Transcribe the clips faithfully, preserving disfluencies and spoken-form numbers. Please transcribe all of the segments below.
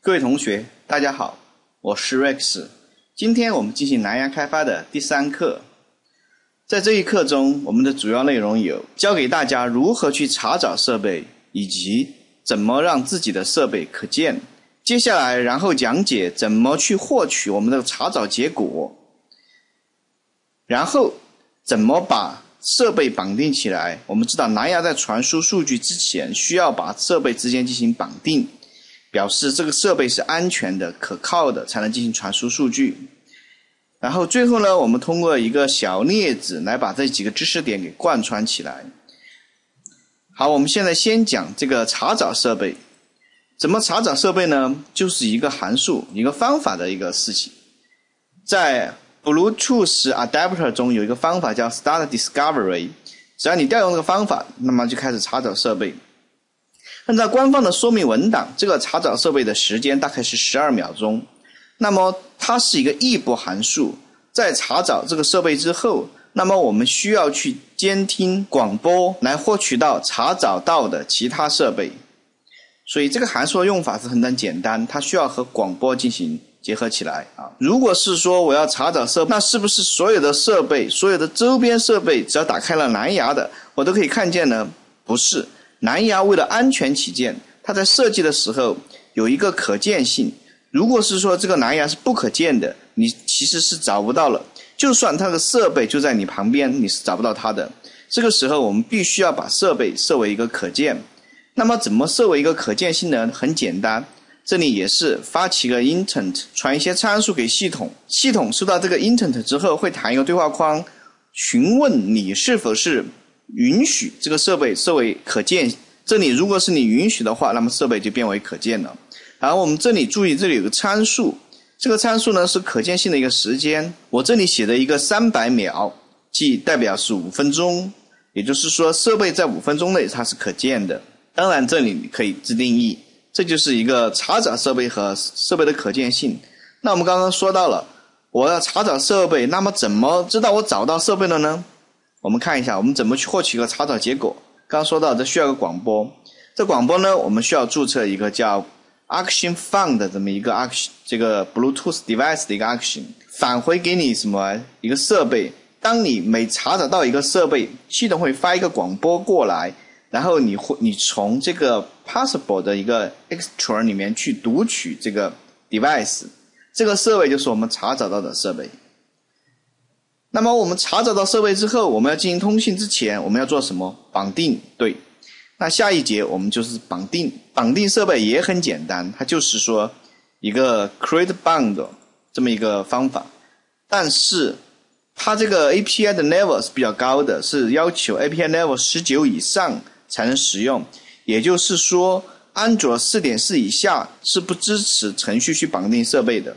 各位同学，大家好，我是 Rex。今天我们进行蓝牙开发的第三课。在这一课中，我们的主要内容有教给大家如何去查找设备，以及怎么让自己的设备可见。接下来，然后讲解怎么去获取我们的查找结果，然后怎么把设备绑定起来。我们知道蓝牙在传输数据之前，需要把设备之间进行绑定，表示这个设备是安全的、可靠的，才能进行传输数据。然后最后呢，我们通过一个小例子来把这几个知识点给贯穿起来。好，我们现在先讲这个查找设备。怎么查找设备呢？就是一个函数、一个方法的一个事情。在 Bluetooth Adapter 中有一个方法叫 Start Discovery， 只要你调用这个方法，那么就开始查找设备。按照官方的说明文档，这个查找设备的时间大概是十二秒钟。那么它是一个异步函数，在查找这个设备之后，那么我们需要去监听广播来获取到查找到的其他设备。所以这个函数的用法是很简单，它需要和广播进行结合起来啊。如果是说我要查找设备，那是不是所有的设备、所有的周边设备，只要打开了蓝牙的，我都可以看见呢？不是。蓝牙为了安全起见，它在设计的时候有一个可见性。如果是说这个蓝牙是不可见的，你其实是找不到了。就算它的设备就在你旁边，你是找不到它的。这个时候我们必须要把设备设为一个可见。那么怎么设为一个可见性呢？很简单，这里也是发起个 intent， 传一些参数给系统。系统收到这个 intent 之后，会弹一个对话框，询问你是否是允许这个设备设为可见。这里如果是你允许的话，那么设备就变为可见了。然后我们这里注意，这里有个参数，这个参数呢是可见性的一个时间。我这里写的一个三百秒，即代表是五分钟，也就是说设备在五分钟内它是可见的。当然这里可以自定义，这就是一个查找设备和设备的可见性。那我们刚刚说到了，我要查找设备，那么怎么知道我找到设备了呢？我们看一下我们怎么去获取一个查找结果。刚刚说到这需要个广播，这广播呢我们需要注册一个叫 action found 的这么一个 action， 这个 Bluetooth device 的一个 action， 返回给你什么一个设备。当你每查找到一个设备，系统会发一个广播过来，然后你会你从这个 possible 的一个 extra 里面去读取这个 device， 这个设备就是我们查找到的设备。那么我们查找到设备之后，我们要进行通信之前，我们要做什么？绑定。对，那下一节我们就是绑定。绑定设备也很简单，它就是说一个 create bound 这么一个方法，但是它这个 A P I 的 level 是比较高的，是要求 A P I level 十九以上才能使用。也就是说安卓 四点四 以下是不支持程序去绑定设备的。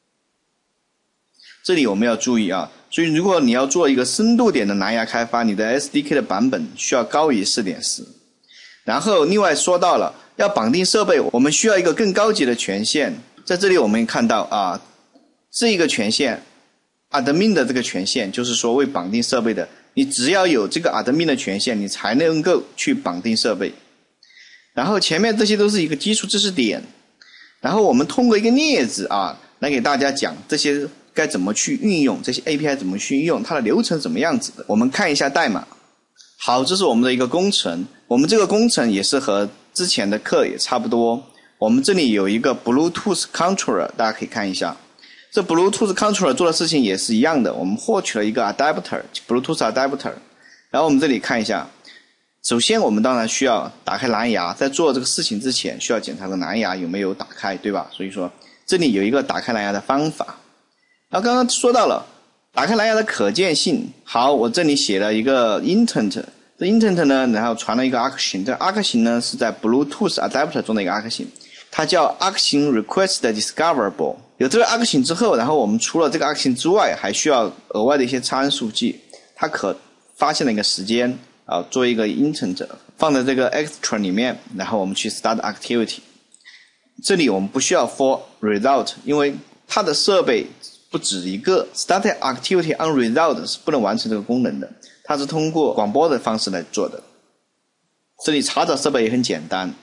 这里我们要注意啊，所以如果你要做一个深度点的蓝牙开发，你的 S D K 的版本需要高于 四点四。 然后另外说到了要绑定设备，我们需要一个更高级的权限。在这里我们看到啊，这一个权限 admin 的这个权限，就是说为绑定设备的，你只要有这个 admin 的权限，你才能够去绑定设备。然后前面这些都是一个基础知识点，然后我们通过一个例子啊来给大家讲这些该怎么去运用，这些 A P I 怎么去运用，它的流程怎么样子的。我们看一下代码。好，这是我们的一个工程，我们这个工程也是和之前的课也差不多。我们这里有一个 Bluetooth controller， 大家可以看一下，这 Bluetooth controller 做的事情也是一样的，我们获取了一个 adapter Bluetooth adapter。 然后我们这里看一下，首先我们当然需要打开蓝牙，在做这个事情之前需要检查个蓝牙有没有打开，对吧？所以说这里有一个打开蓝牙的方法。然后刚刚说到了打开蓝牙的可见性。好，我这里写了一个 intent， 这 intent 呢然后传了一个 action， 这 action 呢是在 Bluetooth adapter 中的一个 action， 它叫 action request discoverable。 有这个 action 之后，然后我们除了这个 action 之外，还需要额外的一些参数，即它可发现的一个时间啊，做一个 intent 放在这个 extra 里面，然后我们去 start activity。 这里我们不需要 for result， 因为它的设备不止一个， start activity on result 是不能完成这个功能的，它是通过广播的方式来做的。这里查找设备也很简单啊，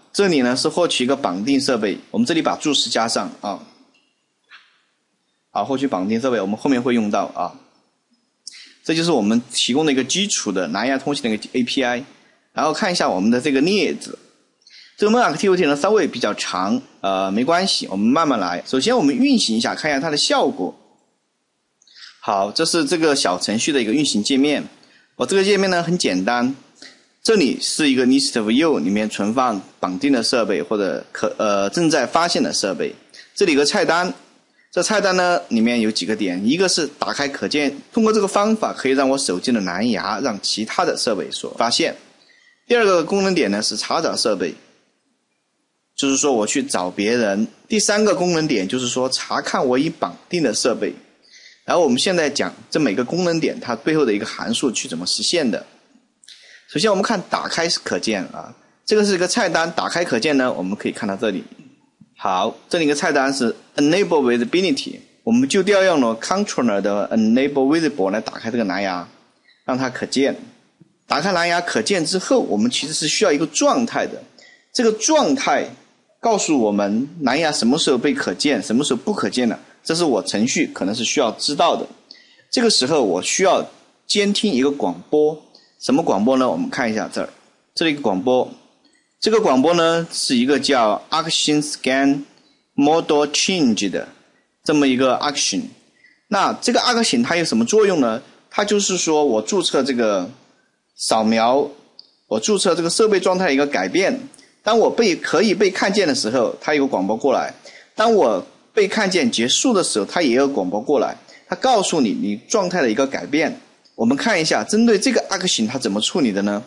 这里呢是获取一个绑定设备，我们这里把注释加上啊。好，获取绑定设备，我们后面会用到啊。这就是我们提供的一个基础的蓝牙通信的一个 A P I。然后看一下我们的这个列子，这个 Mon Activity 呢稍微比较长，呃，没关系，我们慢慢来。首先我们运行一下，看一下它的效果。好，这是这个小程序的一个运行界面。我这个界面呢很简单，这里是一个 List View 里面存放绑定的设备或者可呃正在发现的设备。这里有个菜单，这菜单呢里面有几个点，一个是打开可见，通过这个方法可以让我手机的蓝牙让其他的设备所发现。第二个功能点呢是查找设备，就是说我去找别人。第三个功能点就是说查看我已绑定的设备。然后我们现在讲这每个功能点它背后的一个函数去怎么实现的。首先我们看打开可见啊，这个是一个菜单，打开可见呢我们可以看到这里。好，这里一个菜单是 Enable Visibility， 我们就调用了 Controller 的 Enable Visible 来打开这个蓝牙，让它可见。打开蓝牙可见之后，我们其实是需要一个状态的，这个状态告诉我们蓝牙什么时候被可见，什么时候不可见了，这是我程序可能是需要知道的。这个时候我需要监听一个广播，什么广播呢？我们看一下这儿，这里一个广播，这个广播呢是一个叫 Action Scan Model Change 的这么一个 action。那这个 action 它有什么作用呢？它就是说我注册这个扫描，我注册这个设备状态的一个改变。当我被可以被看见的时候，它有个广播过来；当我被看见结束的时候，它也有广播过来。它告诉你你状态的一个改变。我们看一下，针对这个 action 它怎么处理的呢？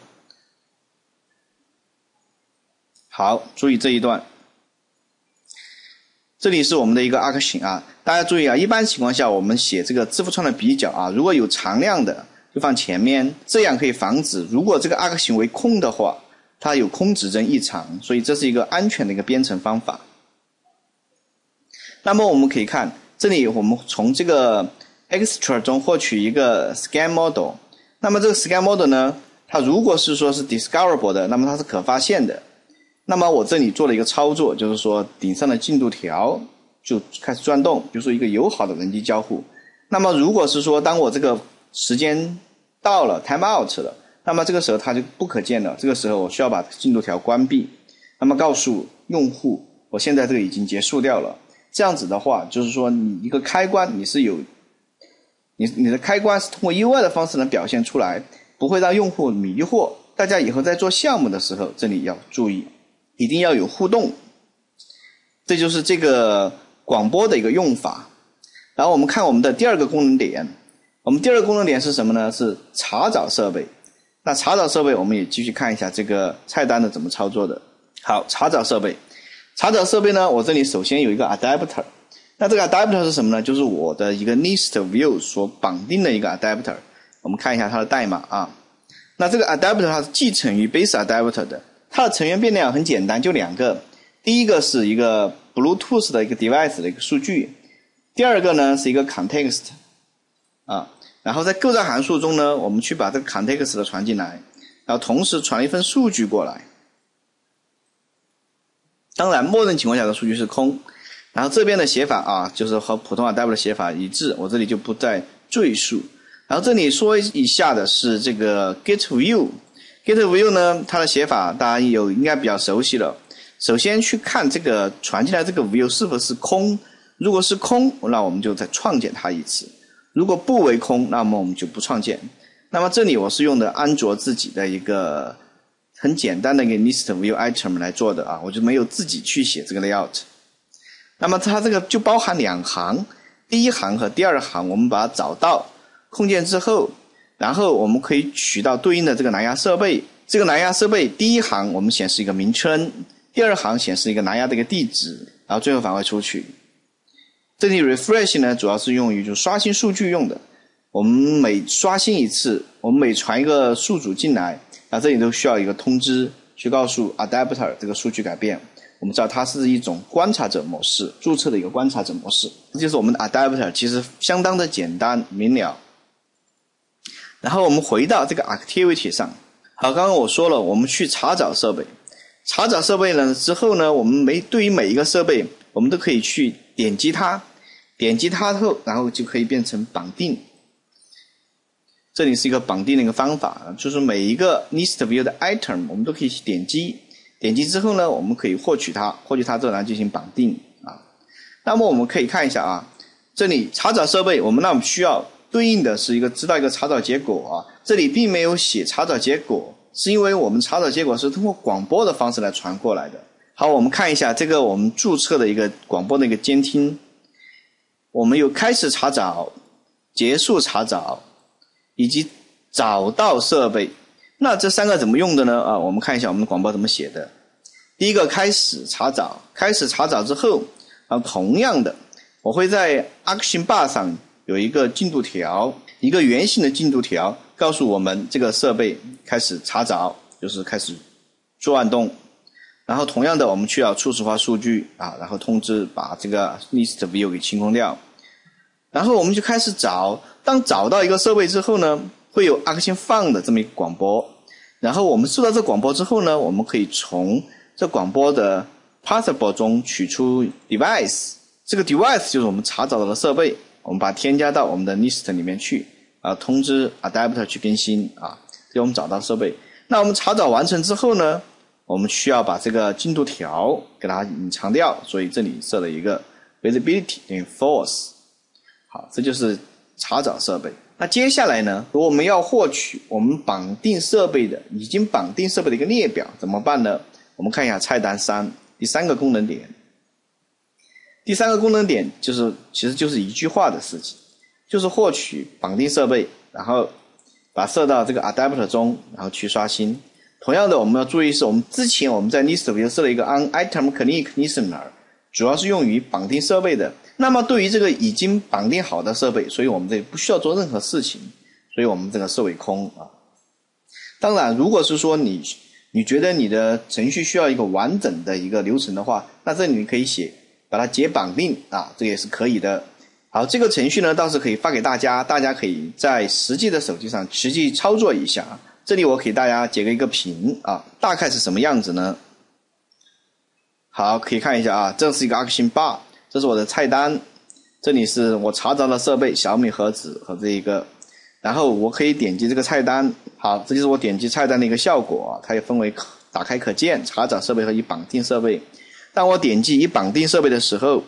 好，注意这一段，这里是我们的一个 action 啊，大家注意啊，一般情况下我们写这个字符串的比较啊，如果有常量的就放前面，这样可以防止如果这个 action 为空的话，它有空指针异常，所以这是一个安全的一个编程方法。那么我们可以看，这里我们从这个 extra 中获取一个 scan model， 那么这个 scan model 呢，它如果是说是 discoverable 的，那么它是可发现的。那么我这里做了一个操作，就是说顶上的进度条就开始转动，比如说一个友好的人机交互。那么如果是说当我这个时间到了 time out 了，那么这个时候它就不可见了，这个时候我需要把进度条关闭，那么告诉用户我现在这个已经结束掉了。这样子的话就是说你一个开关你是有你你的开关是通过 U I 的方式能表现出来，不会让用户迷惑。大家以后在做项目的时候这里要注意，一定要有互动。这就是这个广播的一个用法。然后我们看我们的第二个功能点，我们第二个功能点是什么呢？是查找设备。那查找设备我们也继续看一下这个菜单的怎么操作的。好，查找设备，查找设备呢，我这里首先有一个 adapter。那这个 adapter 是什么呢？就是我的一个 list view 所绑定的一个 adapter。我们看一下它的代码啊。那这个 adapter 它是继承于 base adapter 的，它的成员变量很简单，就两个。第一个是一个 Bluetooth 的一个 device 的一个数据，第二个呢是一个 context 啊。然后在构造函数中呢，我们去把这个 context 的传进来，然后同时传一份数据过来。当然默认情况下的数据是空。然后这边的写法啊，就是和普通 adapter 的写法一致，我这里就不再赘述。然后这里说一下的是这个 get view。 get view 呢，它的写法大家有应该比较熟悉了。首先去看这个传进来这个 view 是否是空，如果是空，那我们就再创建它一次，如果不为空，那么我们就不创建。那么这里我是用的安卓自己的一个很简单的一个 list view item 来做的啊，我就没有自己去写这个 layout。那么它这个就包含两行，第一行和第二行我们把它找到空间之后，然后我们可以取到对应的这个蓝牙设备。这个蓝牙设备第一行我们显示一个名称，第二行显示一个蓝牙的一个地址，然后最后返回出去。这里 refresh 呢，主要是用于就刷新数据用的。我们每刷新一次，我们每传一个数组进来，啊，这里都需要一个通知去告诉 adapter 这个数据改变。我们知道它是一种观察者模式，注册的一个观察者模式。这就是我们的 adapter， 其实相当的简单明了。然后我们回到这个 activity 上。好，刚刚我说了，我们去查找设备。 查找设备呢之后呢，我们每对于每一个设备，我们都可以去点击它，点击它后，然后就可以变成绑定。这里是一个绑定的一个方法，就是每一个 list view 的 item 我们都可以去点击，点击之后呢，我们可以获取它，获取它之后然后进行绑定啊。那么我们可以看一下啊，这里查找设备，我们那我们需要对应的是一个知道一个查找结果啊，这里并没有写查找结果，是因为我们查找结果是通过广播的方式来传过来的。好，我们看一下这个我们注册的一个广播的一个监听，我们有开始查找、结束查找以及找到设备。那这三个怎么用的呢？啊，我们看一下我们的广播怎么写的。第一个开始查找，开始查找之后，啊，同样的，我会在 Action Bar 上有一个进度条，一个圆形的进度条，告诉我们这个设备开始查找，就是开始转动。然后同样的，我们需要初始化数据啊，然后通知把这个 list view 给清空掉。然后我们就开始找，当找到一个设备之后呢，会有 action find 这么一个广播。然后我们收到这广播之后呢，我们可以从这广播的 parsable 中取出 device， 这个 device 就是我们查找到的设备，我们把它添加到我们的 list 里面去啊，通知 adapter 去更新啊，给我们找到设备。那我们查找完成之后呢，我们需要把这个进度条给它隐藏掉，所以这里设了一个 visibility 等于 false。好，这就是查找设备。那接下来呢，如果我们要获取我们绑定设备的已经绑定设备的一个列表怎么办呢？我们看一下菜单三第三个功能点。第三个功能点就是其实就是一句话的事情，就是获取绑定设备，然后把它设到这个 adapter 中，然后去刷新。同样的，我们要注意是我们之前我们在 list 里设了一个 on item click listener， 主要是用于绑定设备的。那么对于这个已经绑定好的设备，所以我们这里不需要做任何事情，所以我们这个设为空啊。当然，如果是说你你觉得你的程序需要一个完整的一个流程的话，那这里你可以写把它解绑定啊，这也是可以的。好，这个程序呢倒是可以发给大家，大家可以在实际的手机上实际操作一下。这里我给大家截个一个屏啊，大概是什么样子呢？好，可以看一下啊，这是一个 Action Bar， 这是我的菜单，这里是我查找的设备小米盒子和这一个，然后我可以点击这个菜单。好，这就是我点击菜单的一个效果，它也分为打开可见、查找设备和已绑定设备。当我点击已绑定设备的时候，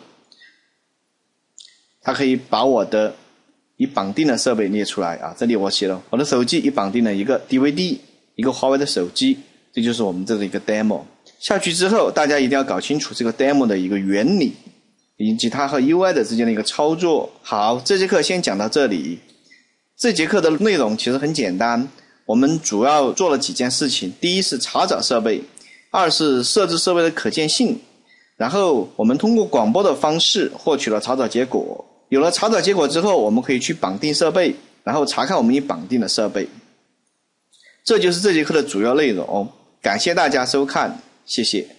它可以把我的已绑定的设备列出来啊。这里我写了我的手机已绑定了一个 D V D， 一个华为的手机，这就是我们这个一个 demo。下去之后，大家一定要搞清楚这个 demo 的一个原理，以及它和 U I 的之间的一个操作。好，这节课先讲到这里。这节课的内容其实很简单，我们主要做了几件事情。第一是查找设备，二是设置设备的可见性，然后我们通过广播的方式获取了查找结果。有了查找结果之后，我们可以去绑定设备，然后查看我们已绑定的设备。这就是这节课的主要内容。感谢大家收看，谢谢。